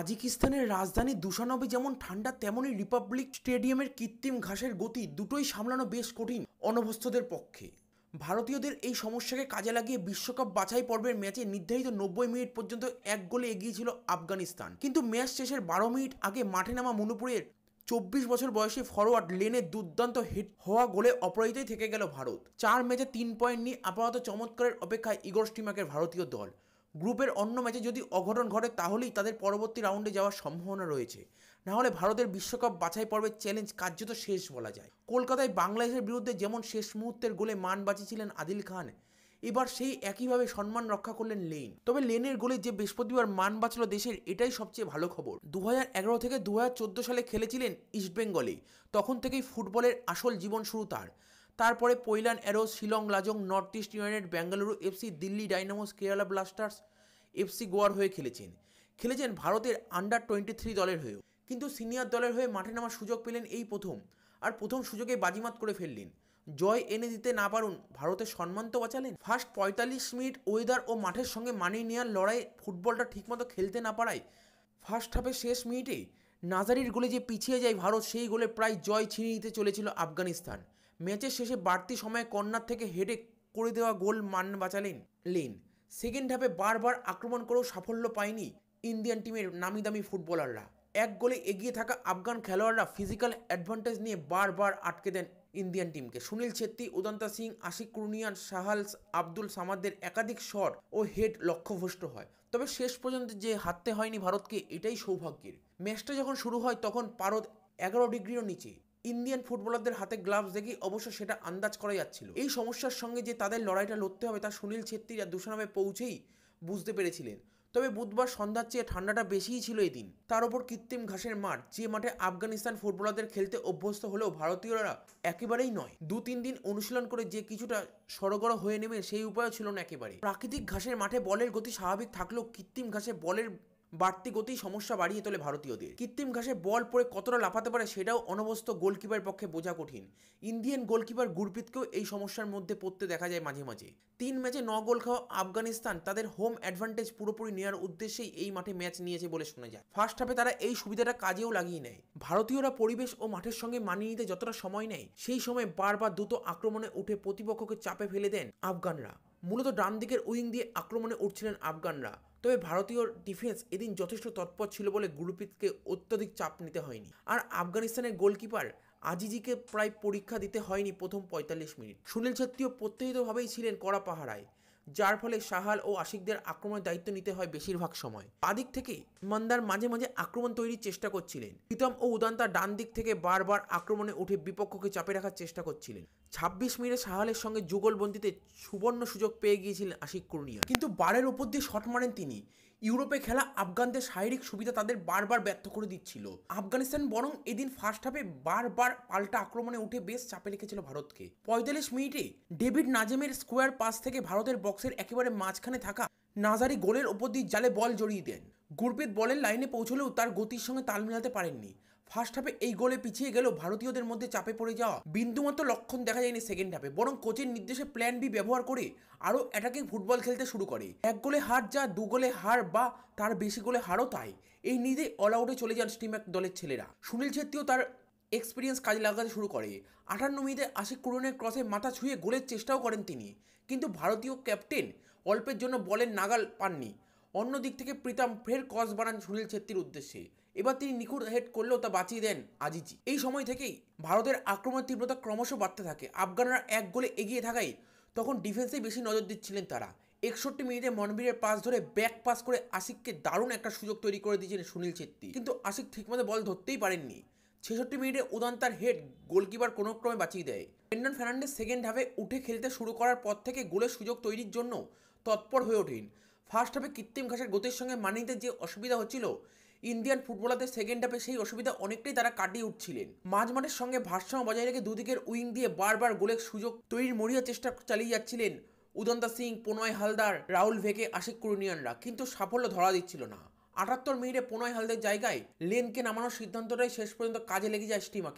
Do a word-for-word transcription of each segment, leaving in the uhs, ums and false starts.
তাজিকিস্তানের রাজধানী দুশানবে যেমন ঠান্ডা, তেমনই রিপাবলিক স্টেডিয়ামের কৃত্রিম ঘাসের গতি দুটোই সামলানো বেশ কঠিন অনভ্যস্তদের পক্ষে। ভারতীয়দের এই সমস্যাকে কাজে লাগিয়ে বিশ্বকাপ বাছাই পর্বের ম্যাচে নির্ধারিত নব্বই মিনিট পর্যন্ত এক গোলে এগিয়ে ছিল আফগানিস্তান, কিন্তু ম্যাচ শেষের বারো মিনিট আগে মাঠে নামা মণিপুরের চব্বিশ বছর বয়সী ফরওয়ার্ড লেনের দুর্দান্ত হিট হওয়া গোলে অপরাজিতই থেকে গেল ভারত। চার ম্যাচে তিন পয়েন্ট নিয়ে আপাতত চমৎকারের অপেক্ষায় ইগর স্টিমাকের ভারতীয় দল। গ্রুপের অন্য ম্যাচে যদি অঘটন ঘটে তাহলেই তাদের পরবর্তী রাউন্ডে যাওয়ার সম্ভাবনা রয়েছে, নাহলে ভারতের বিশ্বকাপ বাছাই পর্বের চ্যালেঞ্জ কার্যত শেষ বলা যায়। কলকাতায় বাংলাদেশের বিরুদ্ধে যেমন শেষ মুহূর্তের গোলে মান বাঁচিয়েছিলেন আদিল খান, এবার সেই একইভাবে সম্মান রক্ষা করলেন লেন। তবে লেনের গোলে যে বৃহস্পতিবার মান বাঁচল দেশের, এটাই সবচেয়ে ভালো খবর। দু হাজার এগারো থেকে দু হাজার চোদ্দো সালে খেলেছিলেন ইস্টবেঙ্গলে, তখন থেকেই ফুটবলের আসল জীবন শুরু তার। তারপরে Pailan Arrows, Shillong Lajong, North East United, Bengaluru FC, Delhi Dynamos, Kerala Blasters, FC গোয়ার হয়ে খেলেছেন খেলেছেন ভারতের আন্ডার টোয়েন্টি থ্রি দলের হয়েও। কিন্তু সিনিয়র দলের হয়ে মাঠে নামার সুযোগ পেলেন এই প্রথম, আর প্রথম সুযোগে বাজিমাত করে ফেললেন। জয় এনে দিতে না পারুন, ভারতের সম্মান তো বাঁচালেন। ফার্স্ট পঁয়তাল্লিশ মিনিট ওয়েদার ও মাঠের সঙ্গে মানিয়ে নেওয়ার লড়াই, ফুটবলটা ঠিকমতো খেলতে না পারায় ফার্স্ট হাফের শেষ মিনিটে নাজারির গোলে যে পিছিয়ে যায় ভারত, সেই গোলে প্রায় জয় ছিনিয়ে নিতে চলেছিল আফগানিস্তান। ম্যাচের শেষে বাড়তি সময়ে কর্নার থেকে হেডে করে দেওয়া গোল মান বাঁচালেন লেন। সেকেন্ড হাফে বারবার আক্রমণ করেও সাফল্য পায়নি ইন্ডিয়ান টিমের নামি দামি ফুটবলাররা। এক গোলে এগিয়ে থাকা আফগান খেলোয়াড়রা ফিজিক্যাল অ্যাডভান্টেজ নিয়ে বারবার আটকে দেন ইন্ডিয়ান টিমকে। সুনীল ছেত্রী, উদান্তা সিং, আশিক কুরনিয়ান, সাহাল আব্দুল সামাদের একাধিক শট ও হেড লক্ষ্যভ্রষ্ট হয়। তবে শেষ পর্যন্ত যে হারতে হয়নি ভারতকে, এটাই সৌভাগ্যের। ম্যাচটা যখন শুরু হয় তখন পারদ এগারো ডিগ্রিরও নিচে। ইন্ডিয়ান ফুটবলারদের হাতে গ্লাভস দেখে অবশ্য সেটা আন্দাজ করা যাচ্ছিল। এই সমস্যার সঙ্গে যে তাদের লড়াইটা লড়তে হবে তা সুনীল ছেত্রীরা দুশানবে পৌঁছেই বুঝতে পেরেছিলেন। তবে বুধবার সন্ধ্যার চেয়ে ঠান্ডাটা বেশিই ছিল এদিন। তার ওপর কৃত্রিম ঘাসের মাঠ, যে মাঠে আফগানিস্তান ফুটবলারদের খেলতে অভ্যস্ত হলেও ভারতীয়রা একেবারেই নয়। দু তিন দিন অনুশীলন করে যে কিছুটা সড়গড় হয়ে নেবে সেই উপায়ও ছিল না একেবারে। প্রাকৃতিক ঘাসের মাঠে বলের গতি স্বাভাবিক থাকলেও কৃত্রিম ঘাসে বলের বাড়তি গতি সমস্যা বাড়িয়ে তোলে ভারতীয়দের। কৃত্রিম ঘাসে বল পড়ে কতটা লাফাতে পারে সেটাও অনভ্যস্ত গোলকিপারের পক্ষে বোঝা কঠিন। ইন্ডিয়ান গোলকিপার গুরপ্রীতকেও এই সমস্যার মধ্যে পড়তে দেখা যায় মাঝে মাঝে। তিন ম্যাচে ন গোল খাওয়া আফগানিস্তান তাদের হোম অ্যাডভান্টেজ পুরোপুরি নেওয়ার উদ্দেশ্যেই এই মাঠে ম্যাচ নিয়েছে বলে শোনা যায়। ফার্স্ট হাফে তারা এই সুবিধাটা কাজেও লাগিয়ে নেয়। ভারতীয়রা পরিবেশ ও মাঠের সঙ্গে মানিয়ে নিতে যতটা সময় নেয়, সেই সময় বারবার দ্রুত আক্রমণে উঠে প্রতিপক্ষকে চাপে ফেলে দেন আফগানরা। মূলত ডান দিকের উইং দিয়ে আক্রমণে উঠছিলেন আফগানরা। তবে ভারতীয় ডিফেন্স এদিন যথেষ্ট তৎপর ছিল বলে গুরপ্রীতকে অত্যধিক চাপ নিতে হয়নি। আর আফগানিস্তানের গোলকিপার আজিজিকে প্রায় পরীক্ষা দিতে হয়নি প্রথম পঁয়তাল্লিশ মিনিট। সুনীল ছেত্রীও প্রত্যয়িতভাবেই ছিলেন কড়া পাহারায়, যার ফলে সাহাল ও আশিকদের আক্রমণের দায়িত্ব নিতে হয় বেশিরভাগ সময়। বাদিক থেকে মন্দার মাঝে মাঝে আক্রমণ তৈরির চেষ্টা করছিলেন। প্রীতম ও উদান্তা ডান দিক থেকে বারবার আক্রমণে উঠে বিপক্ষকে চাপে রাখার চেষ্টা করছিলেন। ছাব্বিশ মিনিটে সাহালের সঙ্গে যুগলবন্দিতে সুবর্ণ সুযোগ পেয়ে গিয়েছিলেন আশিক কুরনিয়া, কিন্তু বারের ওপর দিয়ে শট মারেন তিনি। ইউরোপে খেলা আফগানদের শারীরিক সুবিধা তাদের বারবার ব্যর্থ করে দিচ্ছিল। আফগানিস্তান বরং এদিন ফার্স্ট হাফে বারবার পাল্টা আক্রমণে উঠে বেশ চাপে রেখেছিল ভারতকে। পঁয়তাল্লিশ মিনিটে ডেভিড নাজেমের স্কোয়ার পাস থেকে ভারতের বক্সের একেবারে মাঝখানে থাকা নাজারি গোলের ওপর দিয়ে জালে বল জড়িয়ে দেন। গুরপ্রীত বলের লাইনে পৌঁছলেও তার গতির সঙ্গে তাল মেলাতে পারেননি। ফার্স্ট হাফে এই গোলে পিছিয়ে গেলেও ভারতীয়দের মধ্যে চাপে পড়ে যাওয়া বিন্দুমাত্র লক্ষণ দেখা যায়নি সেকেন্ড হাফে, বরং কোচের নির্দেশে প্ল্যান বি ব্যবহার করে আরও অ্যাটাকিং ফুটবল খেলতে শুরু করে। এক গোলে হার যা, দু গোলে হার বা তার বেশি গোলে হারও তাই। এই নিয়ে অল আউটে চলে যান স্টিমাক দলের ছেলেরা। সুনীল ছেত্রীও তার এক্সপিরিয়েন্স কাজে লাগাতে শুরু করে। আটান্ন মিনিটে আশিক কুরনের ক্রসে মাথা ছুঁয়ে গোলের চেষ্টাও করেন তিনি, কিন্তু ভারতীয় ক্যাপ্টেন অল্পের জন্য বলের নাগাল পাননি। অন্য দিক থেকে প্রীতম ফের ক্রস বানান সুনীল ছেত্রীর উদ্দেশ্যে। এবার তিনি নিখুঁত হেড করলেও তা বাঁচিয়ে দেন আজিজি। এই সময় থেকেই ভারতের আক্রমণের তীব্রতা ক্রমশ বাড়তে থাকে। আফগানরা এক গোলে এগিয়ে থাকায় তখন ডিফেন্সেই বেশি নজর দিচ্ছিলেন তারা। একষট্টি মিনিটে মনবীরের পাস ধরে ব্যাক পাস করে আশিককে দারুণ একটা সুযোগ তৈরি করে দিয়েছিলেন সুনীল ছেত্রী, কিন্তু আশিক ঠিকমতো বল ধরতেই পারেননি। ছেষট্টি মিনিটে উদান্তার হেড গোলকিপার কোনো ক্রমে বাঁচিয়ে দেয়। ব্রেন্ডন ফার্নান্ডেজ সেকেন্ড হাফে উঠে খেলতে শুরু করার পর থেকে গোলের সুযোগ তৈরির জন্য তৎপর হয়ে ওঠেন। ফার্স্ট হাফে কৃত্রিম ঘাসের গতির সঙ্গে মানিয়ে নিতে যে অসুবিধা হচ্ছিল ইন্ডিয়ান ফুটবলারদের, সেকেন্ড হাফে সেই অসুবিধা অনেকটাই তারা কাটিয়ে উঠছিলেন। মাঝমাঠের সঙ্গে ভারসাম্য বজায় রেখে দুদিকের উইং দিয়ে বারবার গোলের সুযোগ তৈরির মরিয়া চেষ্টা চালিয়ে যাচ্ছিলেন উদান্তা সিং, প্রণয় হালদার, রাহুল ভেকে, আশিক কুরনিয়ানরা, কিন্তু সাফল্য ধরা দিচ্ছিল না। আটাত্তর মিনিটে প্রণয় হালদার জায়গায় লেনকে নামানোর সিদ্ধান্তটাই শেষ পর্যন্ত কাজে লেগে যায় স্টিমাকের।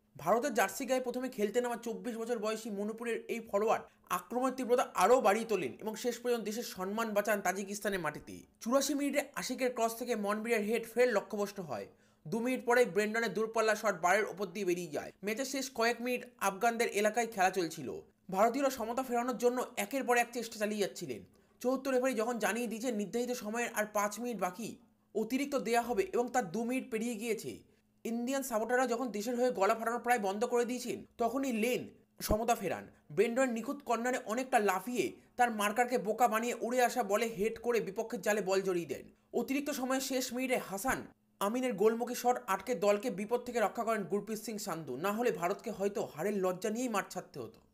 ভারতের জার্সি গায়ে প্রথমে খেলতে নামা চব্বিশ বছর বয়সী মণিপুরের এই ফরওয়ার্ড আক্রমণের তীব্রতা আরও বাড়িয়ে তোলেন এবং শেষ পর্যন্ত দেশের সম্মান বাঁচান তাজিকিস্তানের মাটিতে। চুরাশি মিনিটে আশিকের ক্রস থেকে মনবীরের হেড ফের লক্ষ্যভ্রষ্ট হয়। দু মিনিট পরে ব্রেন্ডনের দূরপাল্লা শট বারের ওপর দিয়ে বেরিয়ে যায়। ম্যাচের শেষ কয়েক মিনিট আফগানদের এলাকায় খেলা চলছিল। ভারতীয়রা সমতা ফেরানোর জন্য একের পর এক চেষ্টা চালিয়ে যাচ্ছিলেন। চতুর্থ রেফারি যখন জানিয়ে দিয়েছে নির্ধারিত সময়ের আর পাঁচ মিনিট বাকি, অতিরিক্ত দেয়া হবে এবং তার দু মিনিট পেরিয়ে গিয়েছে, ইন্ডিয়ান সাপোর্টাররা যখন দেশের হয়ে গলা ফাটানো প্রায় বন্ধ করে দিয়েছেন, তখনই লেন সমতা ফেরান। ব্রেন্ডনের নিখুঁত কর্নারে অনেকটা লাফিয়ে তার মার্কারকে বোকা বানিয়ে উড়ে আসা বলে হেড করে বিপক্ষের জালে বল জড়িয়ে দেন। অতিরিক্ত সময়ের শেষ মিনিটে হাসান আমিনের গোলমুখী শট আটকে দলকে বিপদ থেকে রক্ষা করেন গুরপ্রীত সিং সান্ধু। না হলে ভারতকে হয়তো হারের লজ্জা নিয়েই মাঠ ছাড়তে হতো।